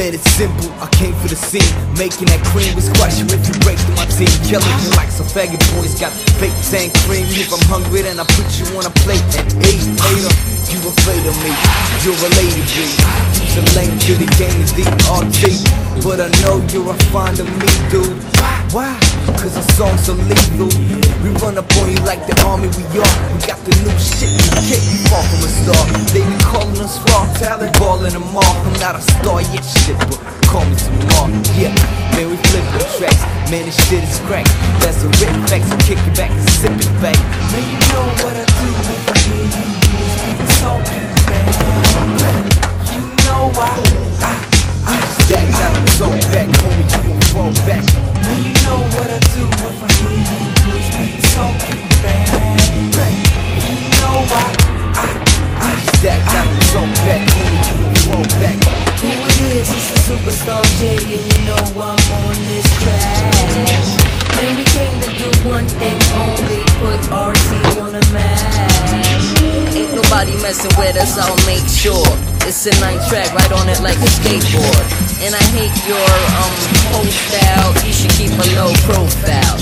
Man, it's simple, I came for the scene. Making that cream was squashing if you break through my team. Killing you like some faggot boys got fake tank cream. If I'm hungry, then I put you on a plate and eat. Later, you afraid of me, you're a lady, B. You's a lame to the game, is DRT. But I know you're a fond of me, dude. Why? Cause our songs are lethal. We run up on you like the army we are. We got the new shit, you can't be far from a star. They be calling us raw talent, balling them off. I'm not a star yet, shit, but call me some more. Yeah, man, we flip the tracks. Man, this shit is crack. That's a written fact, so kick it back and sip it back. Man, you know what I do if I hear you. It's so bad. You know why I stack out the zone back, homie, you gon' fall back. Man, you know what I do if I hear you. It's so bad. You know why I stack out the zone back, homie, you gon' fall back. Who it is, it's the superstar J, and you know I'm on this track. Man, we came to do one thing only, put RC on the map. Ain't nobody messing with us, I'll make sure. It's a 9 track, right on it like a skateboard. And I hate your whole style, you should keep a low profile.